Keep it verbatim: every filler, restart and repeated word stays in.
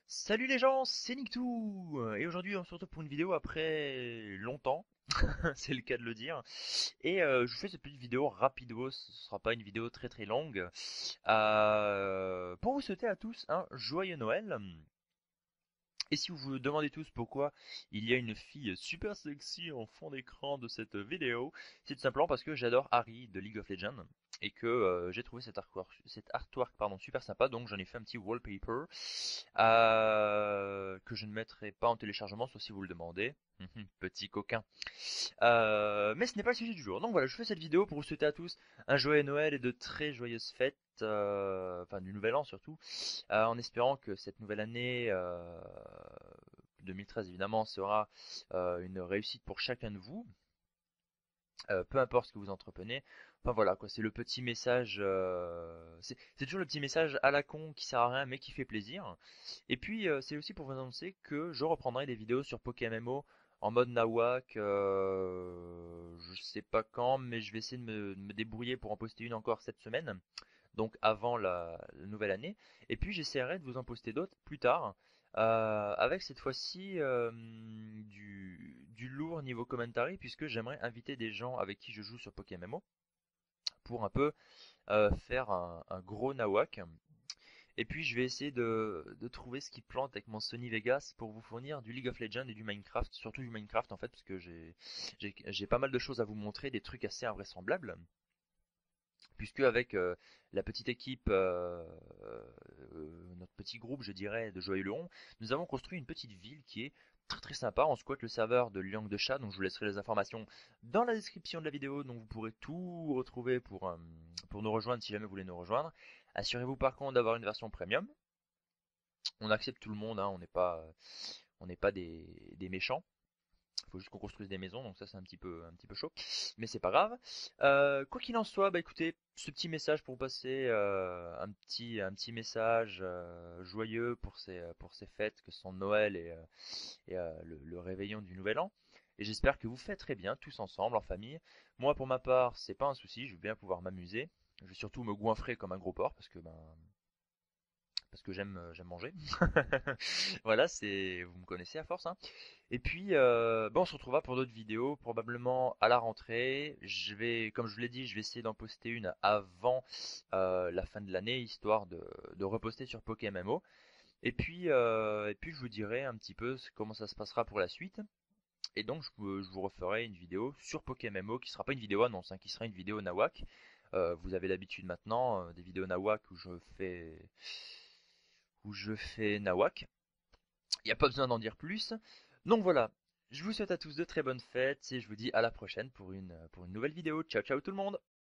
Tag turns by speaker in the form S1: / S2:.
S1: Salut les gens, c'est Nicktou et aujourd'hui on se retrouve pour une vidéo après longtemps, c'est le cas de le dire. Et euh, je vous fais cette petite vidéo rapido, ce sera pas une vidéo très très longue, euh, pour vous souhaiter à tous un joyeux Noël. Et si vous vous demandez tous pourquoi il y a une fille super sexy en fond d'écran de cette vidéo, c'est tout simplement parce que j'adore Harry de League of Legends et que euh, j'ai trouvé cet artwork, cet artwork pardon, super sympa, donc j'en ai fait un petit wallpaper euh, que je ne mettrai pas en téléchargement, sauf si vous le demandez. Petit coquin. Euh, mais ce n'est pas le sujet du jour. Donc voilà, je fais cette vidéo pour vous souhaiter à tous un joyeux Noël et de très joyeuses fêtes, euh, enfin du Nouvel An surtout, euh, en espérant que cette nouvelle année euh, deux mille treize évidemment sera euh, une réussite pour chacun de vous, euh, peu importe ce que vous entreprenez. Enfin voilà quoi, c'est le petit message, euh, c'est c'est toujours le petit message à la con qui sert à rien mais qui fait plaisir. Et puis euh, c'est aussi pour vous annoncer que je reprendrai des vidéos sur PokéMMO en mode nawak, euh, je sais pas quand, mais je vais essayer de me, de me débrouiller pour en poster une encore cette semaine, donc avant la, la nouvelle année. Et puis j'essaierai de vous en poster d'autres plus tard, euh, avec cette fois-ci euh, du, du lourd niveau commentary, puisque j'aimerais inviter des gens avec qui je joue sur PokéMMO pour un peu euh, faire un, un gros nawak. Et puis je vais essayer de, de trouver ce qui plante avec mon Sony Vegas pour vous fournir du League of Legends et du Minecraft, surtout du Minecraft en fait, parce que j'ai j'ai j'ai pas mal de choses à vous montrer, des trucs assez invraisemblables, puisque avec euh, la petite équipe, euh, euh, notre petit groupe, je dirais, de Joyeux Leon, nous avons construit une petite ville qui est très très sympa. On squatte le serveur de Liang de Chat, donc je vous laisserai les informations dans la description de la vidéo, donc vous pourrez tout retrouver pour, euh, pour nous rejoindre si jamais vous voulez nous rejoindre. Assurez-vous par contre d'avoir une version premium. On accepte tout le monde, hein, on n'est pas, on n'est pas des, des méchants. Il faut juste qu'on construise des maisons, donc ça c'est un petit peu, un petit peu chaud, mais c'est pas grave. Euh, quoi qu'il en soit, bah écoutez, ce petit message pour vous passer euh, un petit, un petit message euh, joyeux pour ces, pour ces fêtes que sont Noël et, euh, et euh, le, le réveillon du Nouvel An. Et j'espère que vous fêterez bien tous ensemble en famille. Moi pour ma part, c'est pas un souci, je vais bien pouvoir m'amuser. Je vais surtout me goinfrer comme un gros porc parce que ben parce que j'aime j'aime manger. Voilà, c'est vous me connaissez à force, hein. Et puis, euh, bon, on se retrouvera pour d'autres vidéos, probablement à la rentrée. Je vais, comme je vous l'ai dit, je vais essayer d'en poster une avant euh, la fin de l'année, histoire de, de reposter sur PokéMMO. Et puis, euh, et puis, je vous dirai un petit peu comment ça se passera pour la suite. Et donc, je vous, je vous referai une vidéo sur PokéMMO qui sera pas une vidéo annonce, hein, qui sera une vidéo Nawak. Euh, vous avez l'habitude maintenant euh, des vidéos Nawak où je fais où je fais Nawak. Il n'y a pas besoin d'en dire plus. Donc voilà, je vous souhaite à tous de très bonnes fêtes et je vous dis à la prochaine pour une, pour une nouvelle vidéo. Ciao ciao tout le monde!